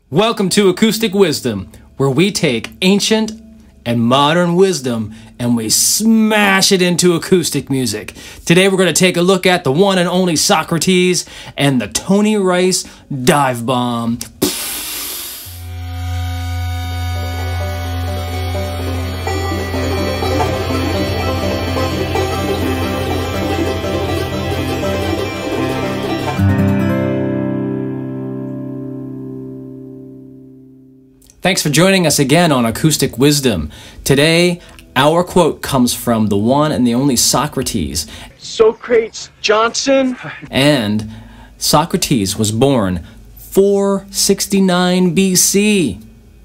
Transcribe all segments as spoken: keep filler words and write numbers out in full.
Welcome to Acoustic Wisdom, where we take ancient and modern wisdom and we smash it into acoustic music. Today we're going to take a look at the one and only Socrates and the Tony Rice dive bomb. Thanks for joining us again on Acoustic Wisdom. Today, our quote comes from the one and the only Socrates. Socrates Johnson. And Socrates was born four sixty-nine B C.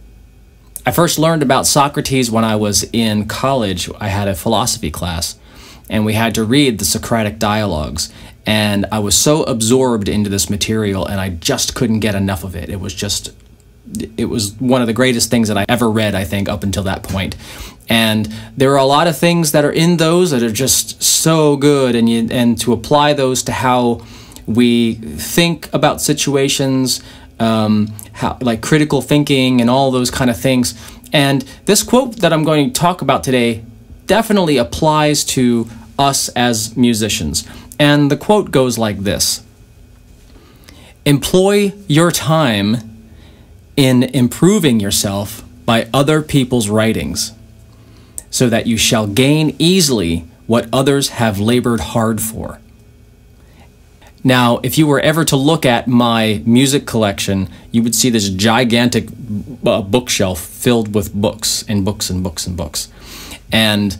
I first learned about Socrates when I was in college. I had a philosophy class, and we had to read the Socratic dialogues. And I was so absorbed into this material, and I just couldn't get enough of it. It was just... It was one of the greatest things that I ever read, I think, up until that point. And there are a lot of things that are in those that are just so good, and you, and to apply those to how we think about situations, um, how, like critical thinking and all those kind of things. And this quote that I'm going to talk about today definitely applies to us as musicians. And the quote goes like this: "Employ your time in improving yourself by other people's writings, so that you shall gain easily what others have labored hard for." Now, if you were ever to look at my music collection, you would see this gigantic uh, bookshelf filled with books and books and books and books. And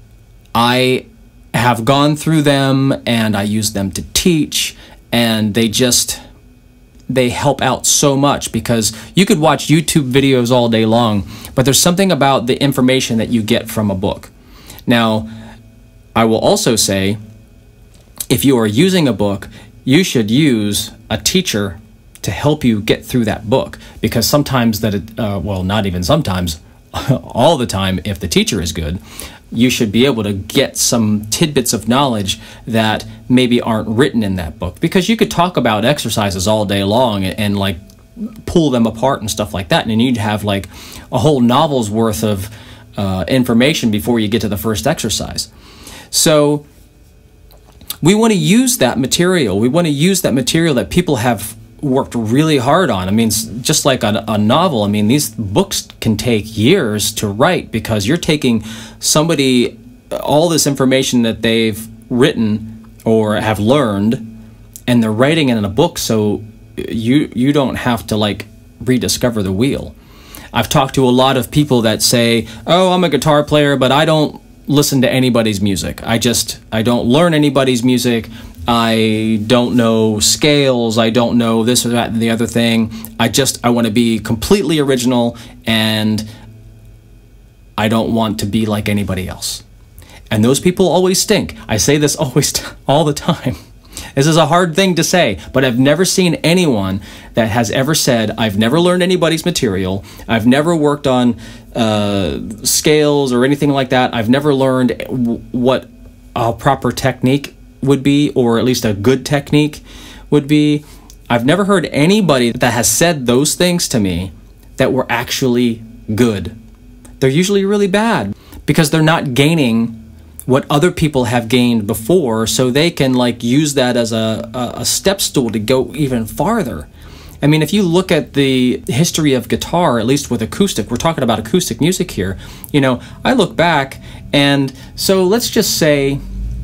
I have gone through them, and I use them to teach, and they just... they help out so much, because you could watch YouTube videos all day long, but there's something about the information that you get from a book. Now, I will also say, if you are using a book, you should use a teacher to help you get through that book, because sometimes that, it, uh, well, not even sometimes, all the time, if the teacher is good, you should be able to get some tidbits of knowledge that maybe aren't written in that book. Because you could talk about exercises all day long and, and like pull them apart and stuff like that, and you'd have like a whole novel's worth of uh, information before you get to the first exercise. So we want to use that material. We want to use that material that people have worked really hard on. I mean, just like a, a novel, I mean, these books can take years to write, because you're taking somebody, all this information that they've written or have learned, and they're writing it in a book, so you you don't have to like rediscover the wheel. I've talked to a lot of people that say, "Oh, I'm a guitar player, but I don't listen to anybody's music. I just, I don't learn anybody's music. I don't know scales, I don't know this or that and the other thing. I just, I want to be completely original, and I don't want to be like anybody else." And those people always stink. I say this always, all the time. This is a hard thing to say, but I've never seen anyone that has ever said, "I've never learned anybody's material, I've never worked on uh, scales or anything like that, I've never learned w what a proper technique would be, or at least a good technique would be." I've never heard anybody that has said those things to me that were actually good. They're usually really bad, because they're not gaining what other people have gained before, so they can like use that as a, a, a step stool to go even farther. I mean, if you look at the history of guitar, at least with acoustic, we're talking about acoustic music here, you know, I look back, and so let's just say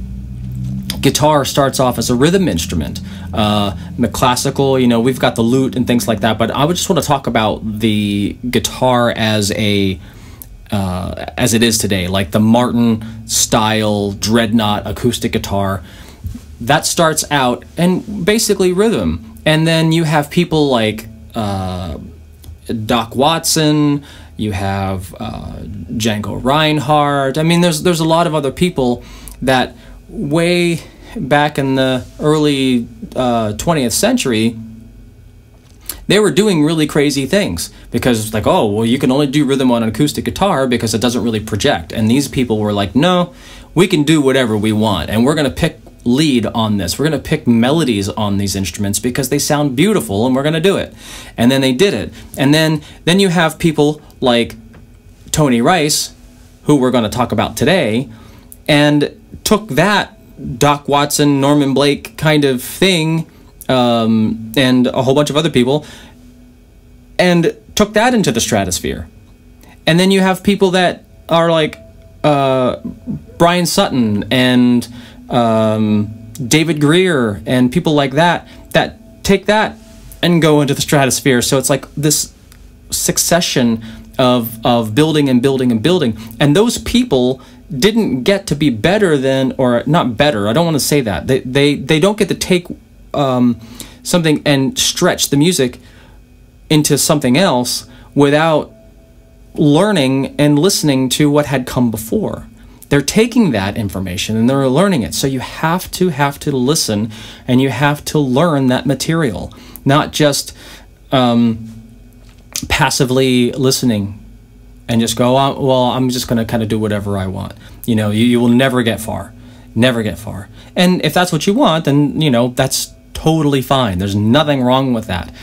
guitar starts off as a rhythm instrument. Uh, the classical, you know, we've got the lute and things like that, but I would just want to talk about the guitar as a uh, as it is today, like the Martin style dreadnought acoustic guitar. That starts out and basically rhythm, and then you have people like uh, Doc Watson. You have uh, Django Reinhardt. I mean, there's there's a lot of other people that way back in the early uh, twentieth century, they were doing really crazy things, because it's like, oh, well, you can only do rhythm on an acoustic guitar because it doesn't really project. And these people were like, no, we can do whatever we want, and we're going to pick lead on this. We're going to pick melodies on these instruments because they sound beautiful, and we're going to do it. And then they did it. And then, then you have people like Tony Rice, who we're going to talk about today, and took that Doc Watson, Norman Blake kind of thing, um, and a whole bunch of other people, and took that into the stratosphere. And then you have people that are like uh, Brian Sutton and um, David Greer and people like that, that take that and go into the stratosphere. So it's like this succession of, of building and building and building. And those people didn't get to be better than, or not better, I don't want to say that. They, they, they don't get to take um, something and stretch the music into something else without learning and listening to what had come before. They're taking that information and they're learning it. So you have to have to listen, and you have to learn that material, not just um, passively listening and just go, oh, well, I'm just going to kind of do whatever I want. You know, you, you will never get far, never get far. And if that's what you want, then, you know, that's totally fine. There's nothing wrong with that.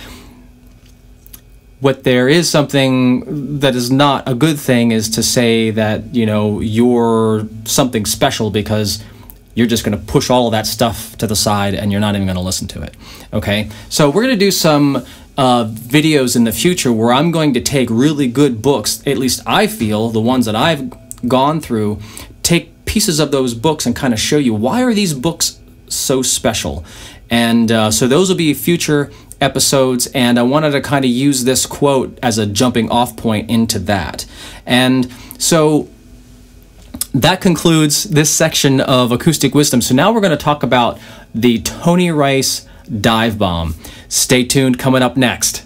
What there is something that is not a good thing is to say that, you know, you're something special because you're just going to push all of that stuff to the side and you're not even going to listen to it. Okay? So we're going to do some uh, videos in the future where I'm going to take really good books, at least I feel, the ones that I've gone through, take pieces of those books and kind of show you why are these books so special. And uh, so those will be future episodes, and I wanted to kind of use this quote as a jumping off point into that. And so that concludes this section of Acoustic Wisdom. So now we're going to talk about the Tony Rice Dive Bomb. Stay tuned, coming up next.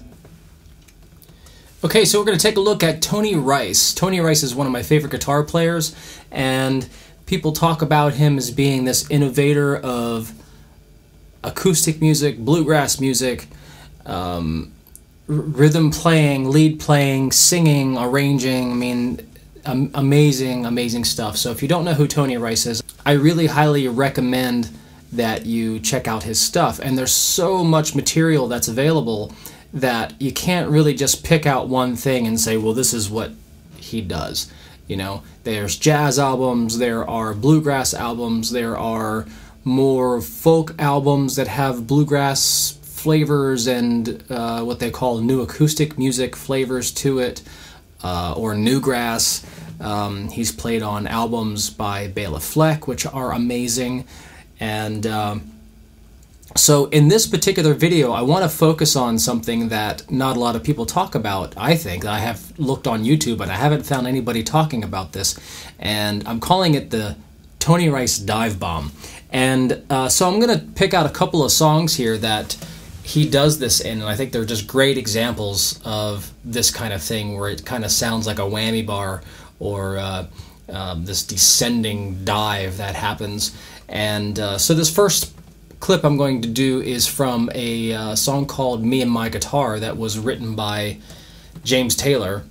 Okay, so we're going to take a look at Tony Rice. Tony Rice is one of my favorite guitar players, and people talk about him as being this innovator of acoustic music, bluegrass music, um, rhythm playing, lead playing, singing, arranging. I mean, um, amazing, amazing stuff. So if you don't know who Tony Rice is, I really highly recommend that you check out his stuff. And there's so much material that's available that you can't really just pick out one thing and say, well, this is what he does. You know, there's jazz albums, there are bluegrass albums, there are more folk albums that have bluegrass flavors and uh, what they call new acoustic music flavors to it, uh, or newgrass. Um, he's played on albums by Bela Fleck, which are amazing. And um, so in this particular video, I want to focus on something that not a lot of people talk about, I think. I have looked on YouTube, but I haven't found anybody talking about this. And I'm calling it the Tony Rice Dive Bomb. And uh, so I'm going to pick out a couple of songs here that he does this in, and I think they're just great examples of this kind of thing where it kind of sounds like a whammy bar or uh, uh, this descending dive that happens. And uh, so this first clip I'm going to do is from a uh, song called Me and My Guitar that was written by James Taylor.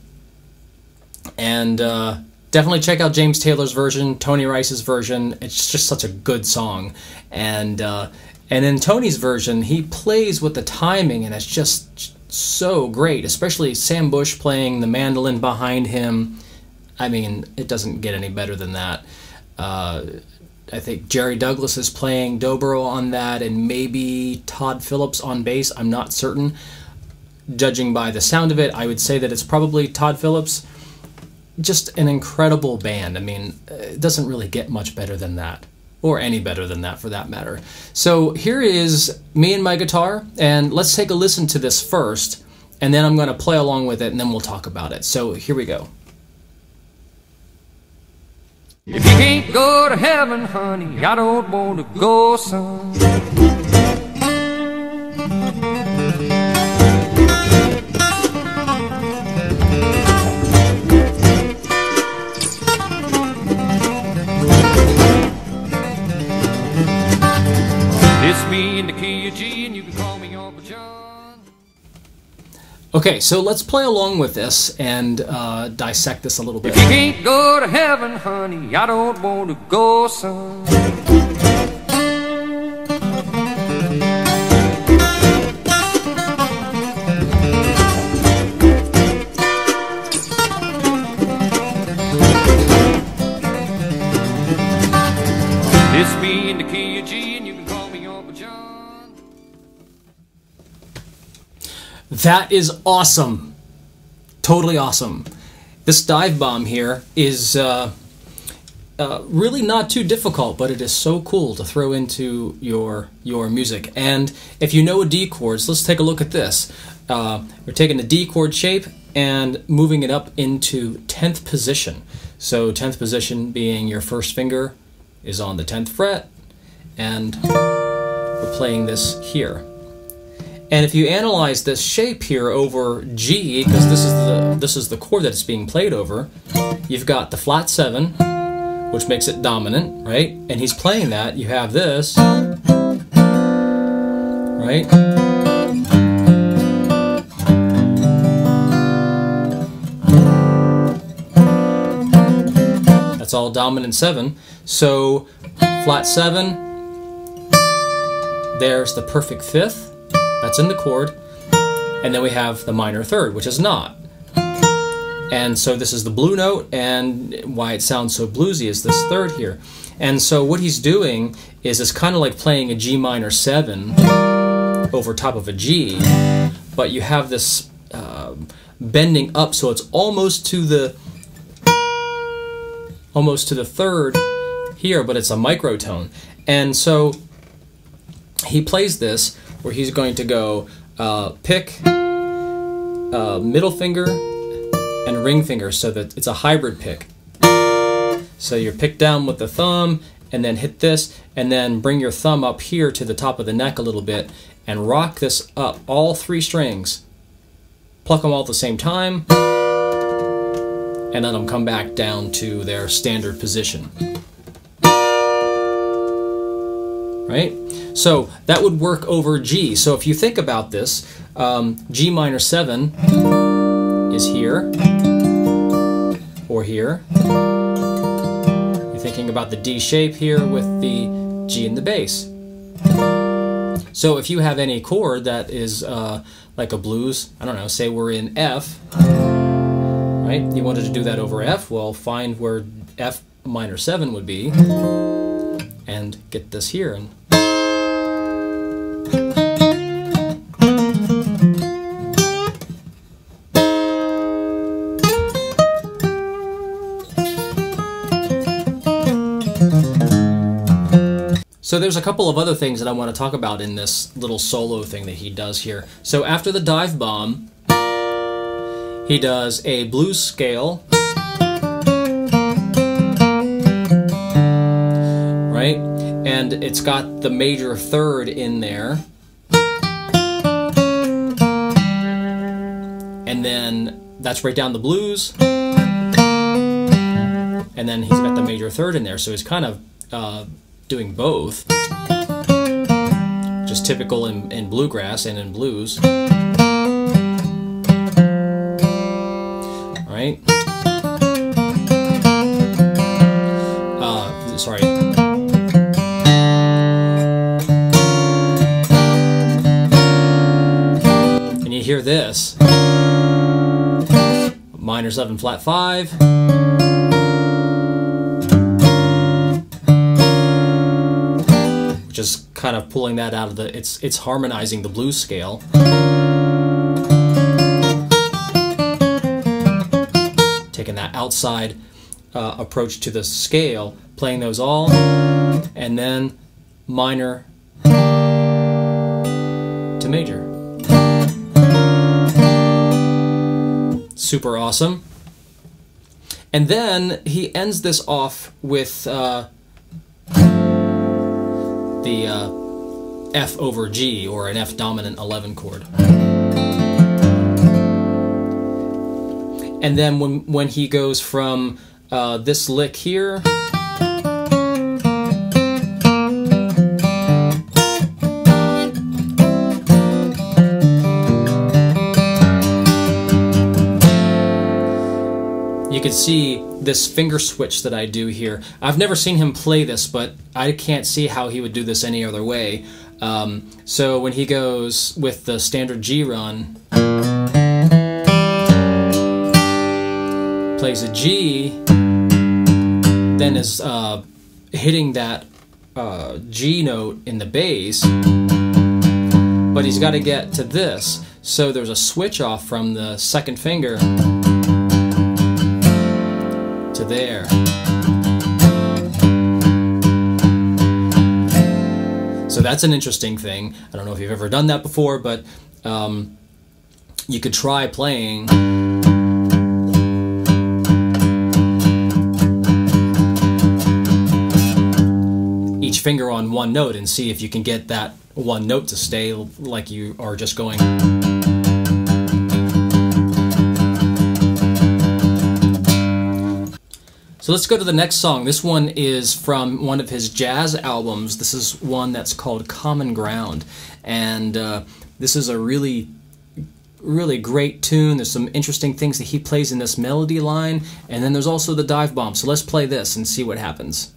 And uh, definitely check out James Taylor's version, Tony Rice's version. It's just such a good song. And uh, and in Tony's version, he plays with the timing, and it's just so great, especially Sam Bush playing the mandolin behind him. I mean, it doesn't get any better than that. Uh, I think Jerry Douglas is playing dobro on that, and maybe Todd Phillips on bass. I'm not certain. Judging by the sound of it, I would say that it's probably Todd Phillips. Just an incredible band. I mean, it doesn't really get much better than that, or any better than that for that matter. So here is Me and My Guitar, and let's take a listen to this first, and then I'm going to play along with it, and then we'll talk about it. So here we go. If you can't go to heaven, honey, I don't want to go, son. This me in the key of G, and you can call me Uncle John. Okay, so let's play along with this and uh, dissect this a little bit. If you can't go to heaven, honey, I don't want to go, son. That is awesome. Totally awesome. This dive bomb here is uh, uh, really not too difficult, but it is so cool to throw into your your music. And if you know a D chords, let's take a look at this. Uh, we're taking the D chord shape and moving it up into tenth position. So tenth position being your first finger is on the tenth fret, and we're playing this here. And if you analyze this shape here over G, because this is the this is the chord that it's being played over, you've got the flat seven, which makes it dominant, right? And he's playing that. You have this, right? That's all dominant seven. So flat seven, there's the perfect fifth. That's in the chord, and then we have the minor third, which is not. And so this is the blue note, and why it sounds so bluesy is this third here. And so what he's doing is it's kind of like playing a G minor seven over top of a G, but you have this uh, bending up, so it's almost to the almost to the third here, but it's a microtone. And so he plays this where he's going to go uh, pick, uh, middle finger, and ring finger, so that it's a hybrid pick. So you're pick down with the thumb, and then hit this, and then bring your thumb up here to the top of the neck a little bit, and rock this up, all three strings. Pluck them all at the same time, and let them come back down to their standard position. Right? So that would work over G. So if you think about this, um, G minor seven is here, or here. You're thinking about the D shape here with the G in the bass. So if you have any chord that is uh, like a blues, I don't know, say we're in F, right? You wanted to do that over F, well, find where F minor seven would be, and get this here. And so there's a couple of other things that I want to talk about in this little solo thing that he does here. So after the dive bomb, he does a blues scale, right? And it's got the major third in there. And then that's right down the blues. And then he's got the major third in there. So he's kind of uh, doing both, just typical in, in bluegrass and in blues. All right. Uh, sorry. And you hear this: minor seven, flat five. Just kind of pulling that out of the, it's it's harmonizing the blues scale. Taking that outside uh, approach to the scale, playing those all, and then minor to major. Super awesome. And then he ends this off with uh, the uh, F over G, or an F dominant eleven chord. And then when, when he goes from uh, this lick here you can see this finger switch that I do here. I've never seen him play this, but I can't see how he would do this any other way. Um, so when he goes with the standard G run, plays a G, then is uh, hitting that uh, G note in the bass, but he's got to get to this. So there's a switch off from the second finger to there. So that's an interesting thing. I don't know if you've ever done that before, but um, you could try playing each finger on one note and see if you can get that one note to stay like you are just going. So let's go to the next song. This one is from one of his jazz albums. This is one that's called Common Ground. And uh, this is a really, really great tune. There's some interesting things that he plays in this melody line. And then there's also the dive bomb. So let's play this and see what happens.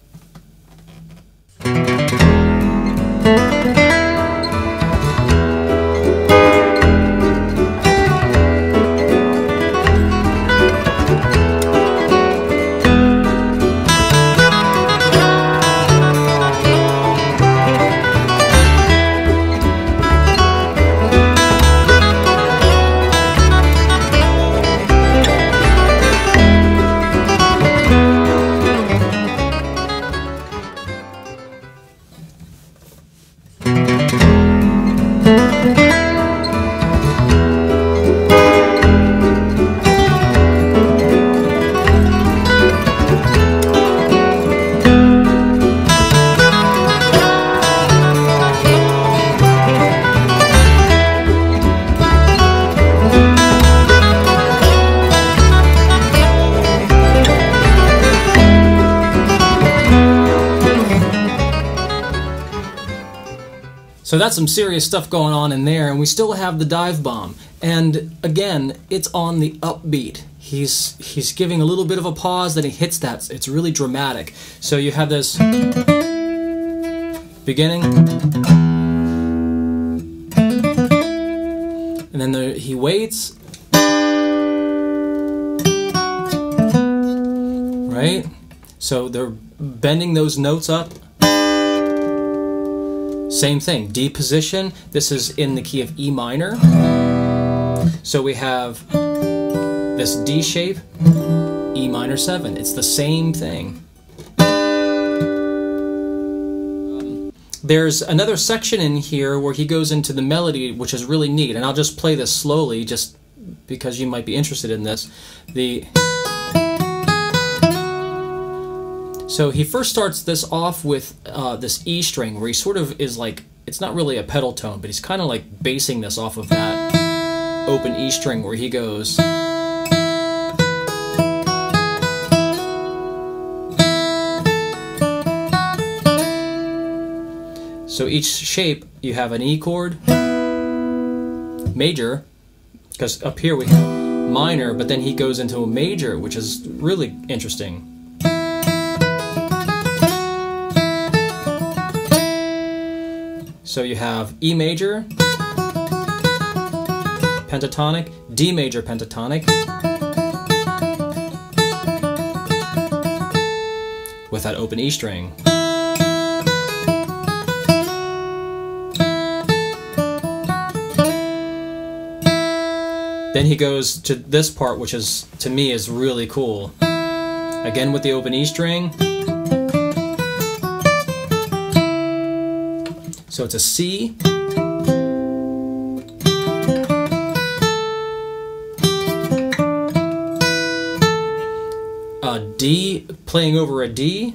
So that's some serious stuff going on in there, and we still have the dive bomb. And again, it's on the upbeat. He's he's giving a little bit of a pause, then he hits that. It's really dramatic. So you have this beginning, and then the, he waits, right? So they're bending those notes up. Same thing, D position. This is in the key of E minor. So we have this D shape, E minor seven. It's the same thing. Um, there's another section in here where he goes into the melody, which is really neat. And I'll just play this slowly, just because you might be interested in this. The So he first starts this off with uh, this E string where he sort of is like, it's not really a pedal tone, but he's kind of like basing this off of that open E string where he goes. So each shape you have an E chord, major, because up here we have minor, but then he goes into a major, which is really interesting. So you have E major, pentatonic, D major pentatonic, with that open E string. Then he goes to this part, which is, to me, is really cool. Again with the open E string. So it's a C, a D playing over a D,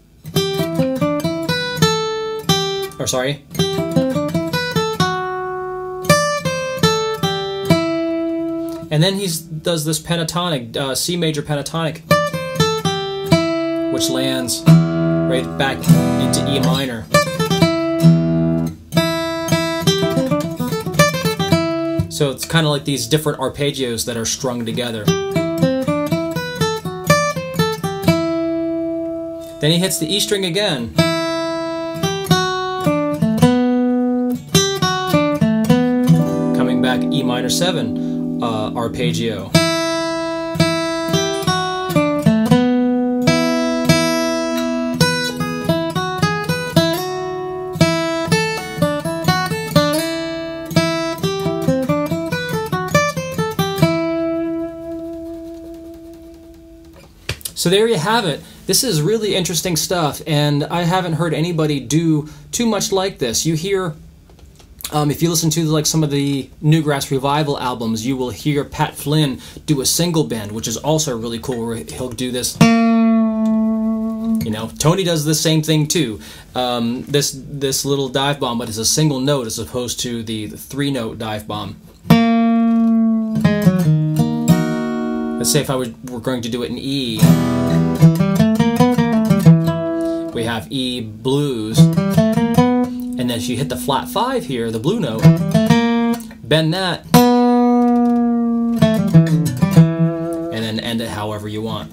or sorry, and then he does this pentatonic, uh, C major pentatonic, which lands right back into E minor. So it's kind of like these different arpeggios that are strung together. Then he hits the E string again. Coming back E minor seven uh, arpeggio. So there you have it. This is really interesting stuff, and I haven't heard anybody do too much like this. You hear, um, if you listen to like some of the Newgrass Revival albums, you will hear Pat Flynn do a single bend, which is also really cool, where he'll do this. You know, Tony does the same thing too. Um, this this little dive bomb, but it's a single note as opposed to the, the three note dive bomb. Let's say if I were, were going to do it in E, we have E blues, and then if you hit the flat five here, the blue note, bend that, and then end it however you want.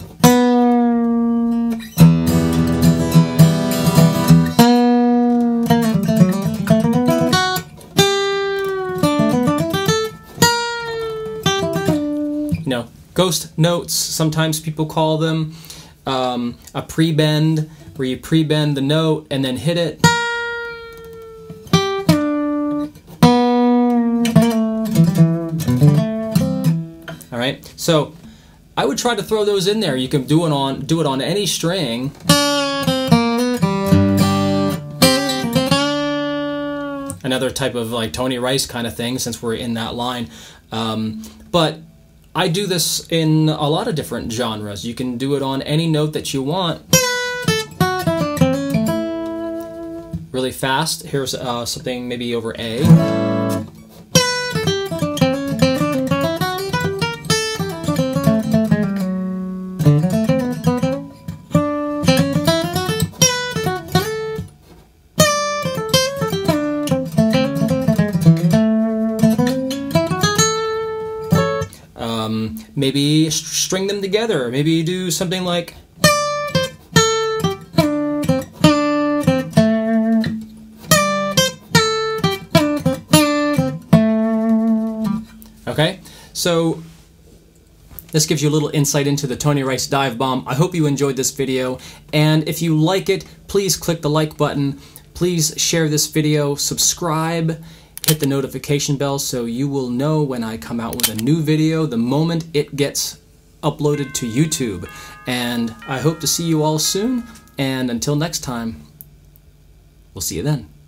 You know, ghost notes, sometimes people call them, um, a pre-bend, where you pre-bend the note and then hit it. All right, so I would try to throw those in there. You can do it on do it on any string. Another type of like Tony Rice kind of thing, since we're in that line. Um, but I do this in a lot of different genres. You can do it on any note that you want. Really fast. Here's uh, something maybe over A. Um, maybe string them together. Maybe do something like. Okay, so this gives you a little insight into the Tony Rice dive bomb. I hope you enjoyed this video, and if you like it, please click the like button. Please share this video, subscribe, hit the notification bell so you will know when I come out with a new video the moment it gets uploaded to YouTube. And I hope to see you all soon, and until next time, we'll see you then.